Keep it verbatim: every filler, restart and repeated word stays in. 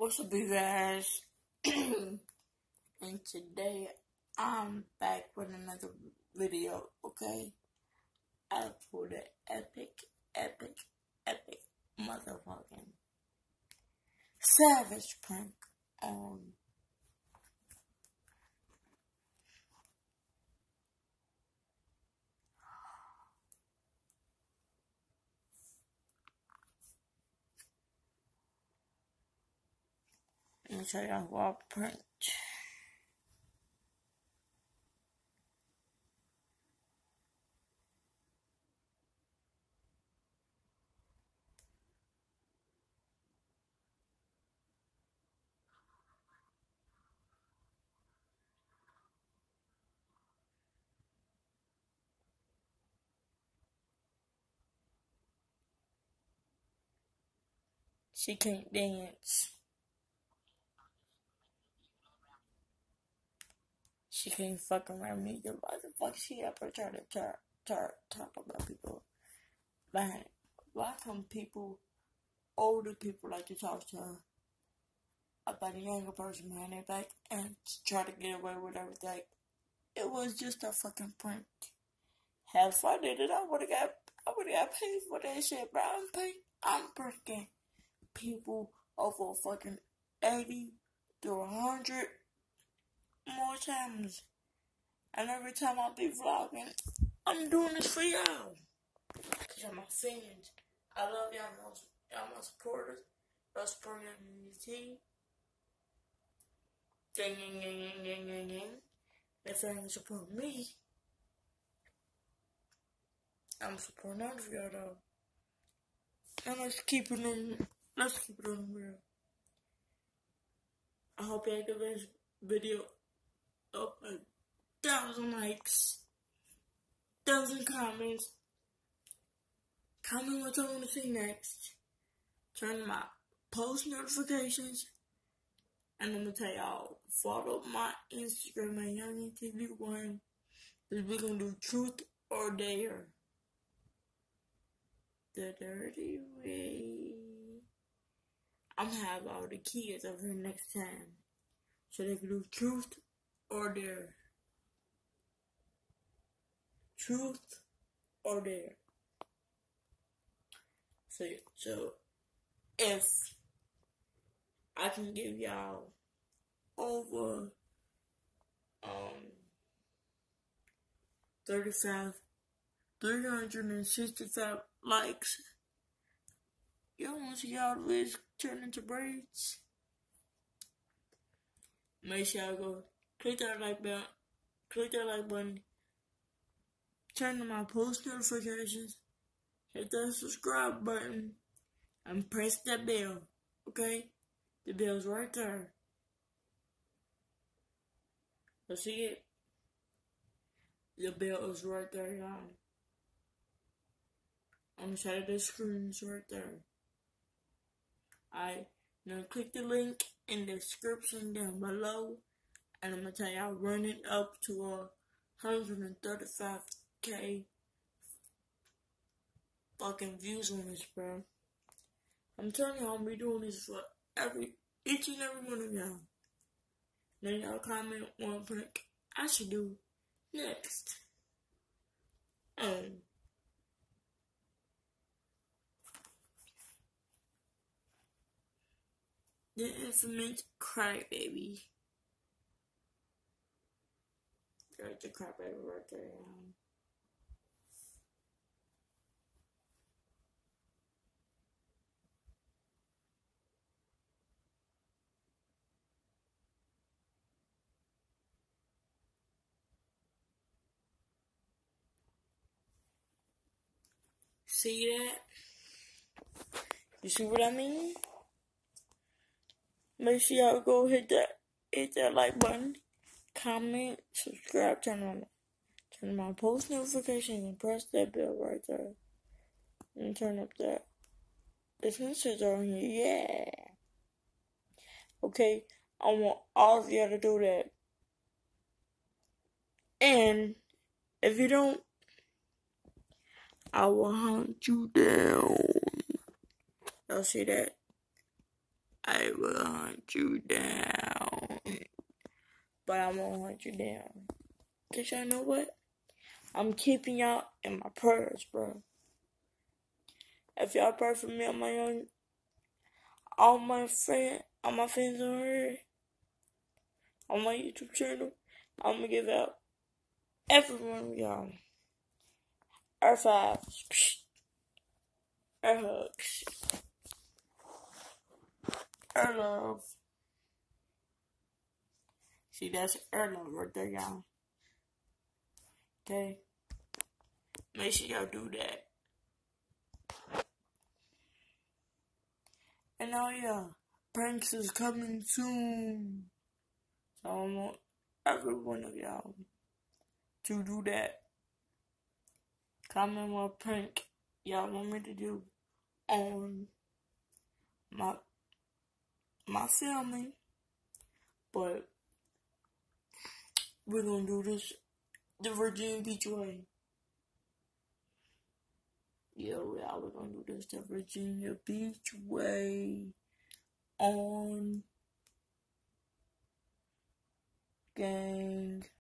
What's up, you guys? And today I'm back with another video, okay? I pulled an epic, epic, epic motherfucking savage prank on Let me show y'all who I pranked. She can't dance. She can't fuck around me. Why the fuck she ever try to talk, talk, talk about people behind? Why come people, older people, like to talk to her about a younger person behind their back and try to get away with everything? It was just a fucking prank. Have fun did it. I would've got, I would've got paid for that shit, bro. I'm paying, I'm pranking people over fucking eighty to a hundred more times. And every time I be vlogging, I'm doing this for y'all. Cause y'all my fans. I love y'all, y'all my supporters. Y'all supporting the team. Gang, gang, gang, gang, gang, gang, gang. If y'all ain't support me, I'm supporting none of y'all though. And let's keep it on, let's keep it on the real. I hope y'all give this video up a thousand likes, thousand comments. Comment what you want to see next. Turn my post notifications. And I'm gonna tell y'all, follow my Instagram at Young T V one. Cause we're gonna do truth or dare. The dirty way. I'm gonna have all the kids over here next time. So they can do truth or dare. Truth or dare. So, so if I can give y'all over um thirty-five, three hundred sixty-five likes, y'all want to see y'all wigs turn into braids? Make sure y'all go click that like button, click that like button, turn on my post notifications, hit that subscribe button, and press that bell, okay? The bell's right there. You see it? The bell is right there, y'all. On the side of the screen, it's right there. Alright, now click the link in the description down below. And I'm gonna tell y'all, run it up to a one hundred thirty-five K fucking views on this, bro. I'm telling y'all, I'm be doing this for every, each and every one of y'all. Then y'all comment one prank I should do next. Um, the infamous Crybaby. There's the Crybaby right there, y'all. See that? You see what I mean? Make sure y'all go hit that, hit that like button, comment, subscribe, turn on, turn on my post notifications, and press that bell right there, and turn up that. This message on here, yeah. Okay, I want all of y'all to do that. And if you don't, I will hunt you down. Y'all see that? I will hunt you down. But I won't hunt you down. Cause y'all know what? I'm keeping y'all in my prayers, bro. If y'all pray for me on my own, all my friends, all my fans on here, on my YouTube channel, I'm gonna give out every one of y'all air fives, air hugs, air love. See, that's air love right there, y'all. Okay? Make sure y'all do that. And now, yeah, pranks is coming soon. So I want every one of y'all to do that. Comment what prank y'all want me to do on my my family. But we're gonna do this the Virginia Beach way. Yeah, yeah, we're gonna do this the Virginia Beach way on Gang.